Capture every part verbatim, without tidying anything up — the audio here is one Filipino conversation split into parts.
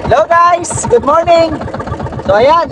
Hello guys, good morning. So ayan,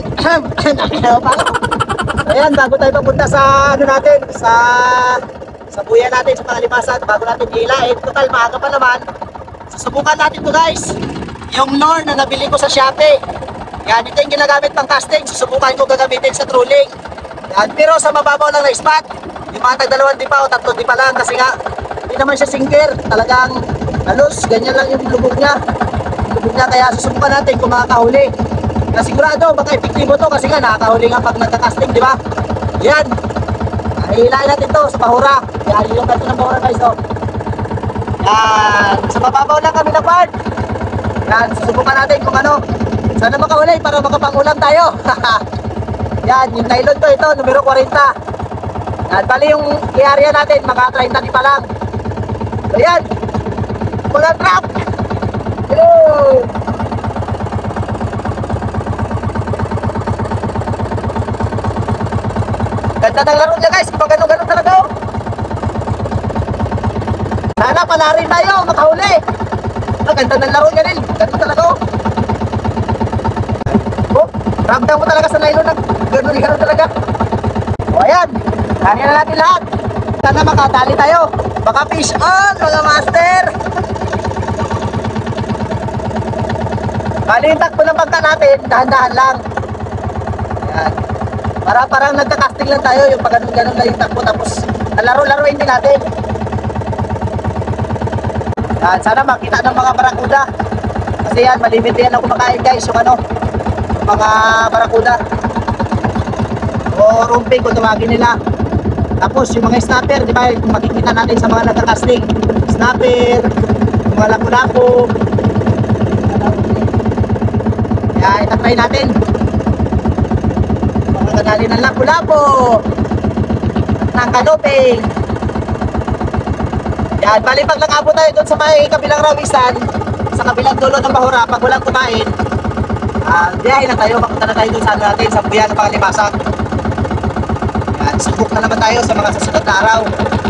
ayan bago tayo papunta sa ano natin, sa sa buya natin sa Pangalimasan, bago natin hilain, total maaga pa naman. Susubukan natin to guys, yung Knorr na nabili ko sa Shopee. Yan, ito yung ginagamit pang casting, susubukan ko gagamitin sa trolling. Yan, pero sa mababaw lang na spot, yung mga tag dalawang di pa o tatlong di pa lang, kasi nga hindi naman siya sinker, talagang halos ganyan lang yung lubog niya. Lubog niya, kaya susubukan natin kung makakahuli. Na sigurado baka epektibo to kasi nga nakakahuli nga pag nagka-casting, di ba? Yan. Hilahin natin to sa bahura. Yan, yung ganito ng bahura guys, oh. Yan, sa mababaw lang kami na part. Yan, susubukan natin kung ano. Sana makahuli para makapangulam tayo. Yan, yung nylon to, ito, numero forty. Yan, bali yung i-area natin, mga thirty di pa lang. So yan, mga trap. Hello. Ganda ng laro niya guys, pag ganun-ganun talaga, oh. Sana palarin tayo, makahuli. Ang ganda ng laro niya rin, ganun talaga, oh. Oh, ramdam mo talaga sa nylon na ganun-ganun talaga. O ayan, kanya na natin lahat. Sana makatali tayo. Baka fish on mga master. Bali yung takbo ng bangka natin, dahan-dahan lang. Ayan. Para parang nagka-casting lang tayo, yung pag ganun-ganun lang yung takbo, tapos laro-laruin din natin. Yan, sana makita ng mga barakuda. Kasi yan, malimit yan ako kumakain guys, yung ano, yung mga barakuda. O rumping kung tumagin nila. Tapos yung mga snapper, di ba, kung makikita natin sa mga nagka-casting. Snapper, yung mga lapu-lapu. Yan, itatry natin. Kadali ng lapu-lapu ng kanoping. Yan, bali pag nag-abot tayo doon sa may kabilang rawisan, sa kabilang dulo ng bahura, pag walang kumain, uh, biyahe na tayo, papunta na tayo doon sa natin, sa buya ng Pangalimasan. Yan, subok na naman tayo sa mga susunod na araw.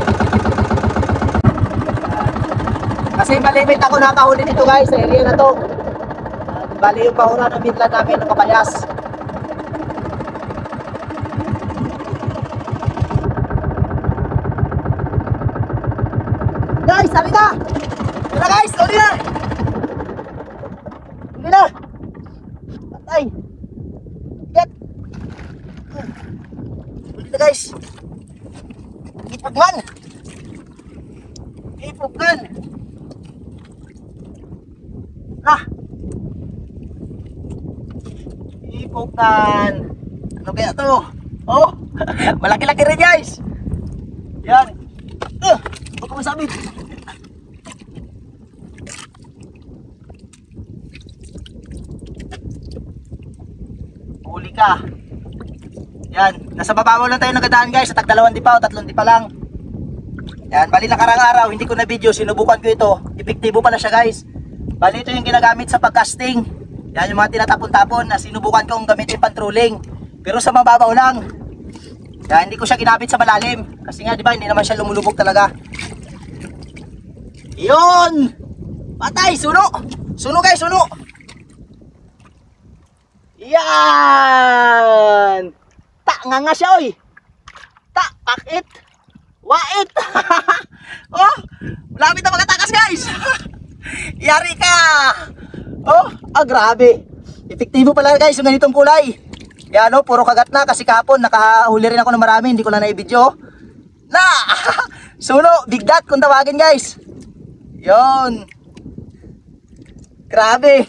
Kasi malimit ako nakahuli nito guys, sa area na to. Uh, bali yung bahura ng midland namin ng Kabayas. Guys, sabi na! Ito na guys, uli na! Uli na! Patay! Get! Uli na guys! Ipugnan! Ipugnan! Ah! Ipugnan! Ano kaya to? Oh! Malaki-laki rin guys! Yan! Uh! Huwag ko masabi! Huli ka. Yan, nasa babaw lang tayo nagadaan guys, sa tag dalawang di pa o tatlong di pa lang. Yan, bali nakarang araw hindi ko na video, sinubukan ko ito. Epektibo pala siya guys. Bali ito yung ginagamit sa pagcasting. Yan yung mga tinatapon-tapon na sinubukan kong gamitin pang trolling. Pero sa mababaw lang. Yan, hindi ko siya ginamit sa malalim. Kasi nga di ba hindi naman siya lumulubog talaga. Yun! Patay, suno! Suno guys, suno! Yan! Ta, nga nga siya, oy! Ta, pakit! Wait! Oh! Malapit na magatakas, guys! Yari ka! Oh, ah, grabe! Epektibo pala, guys, yung ganitong kulay. Yan, oh, puro kagat na kasi kahapon nakahuli rin ako ng marami, hindi ko lang na-video. Na! Suno, bigdat kung tawagin, guys. Yon! Grabe!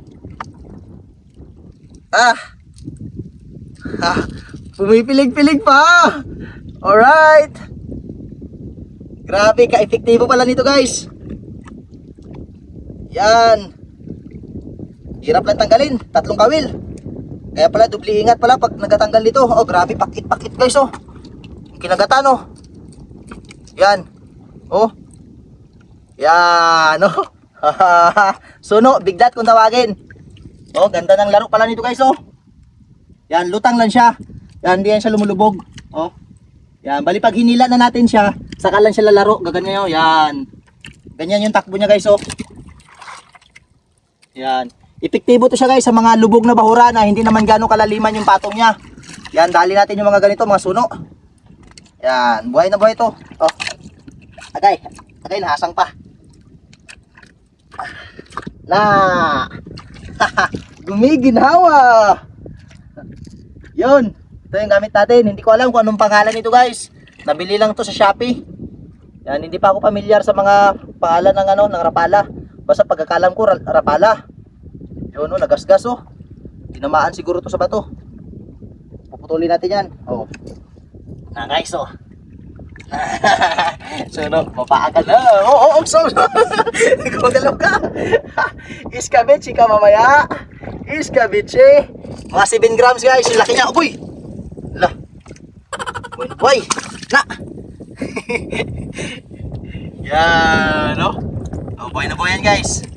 Ah. Ah, pumipilig-pilig pa. Alright. Grabe, ka-efektibo pala nito guys. Yan. Hirap lang tanggalin, tatlong kawil. Kaya pala dubli ingat pala pag nagatanggal nito. Oh, grabe, pakit-pakit guys, oh. Kinagatan, oh. Yan. Oh. Yan, oh. Suno, bigdat kung tawagin. Oh, ganda ng laro pala nito guys, oh. Yan, lutang lang siya. Yan, hindi yan siya lumulubog. Oh. Yan, bali pag hinila na natin siya, saka lang siya lalaro, gaganyan, oh. Yan. Ganyan yung takbo niya guys, oh. Yan. Epektibo to siya guys sa mga lubog na bahura na hindi naman gano'ng kalaliman yung patong niya. Yan, dali natin yung mga ganito, mga suno. Yan, buhay na buhay to. Oh. Agay, agay, lahasang pa. Na. Gumiginhawa. Yun, ito yung gamit natin. Hindi ko alam kung anong pangalan nito guys. Nabili lang to sa Shopee. Yan, hindi pa ako pamilyar sa mga pangalan ng ano, ng Rapala. Basta pagkakalam ko, Rapala. Yun, no, nagasgas oh. Tinamaan siguro to sa bato. Puputulin natin yan. Oh. Na guys oh. So no, mapaagal na. Oo, oh, oh, so. Gumagalaw ka. Iskabitsi ka mamaya. Iskabitsi. Mga seven grams guys, yung laki niya. Uy. La. Uy, uy. Na. Yan, no. Oh, buhay na buhay yan guys.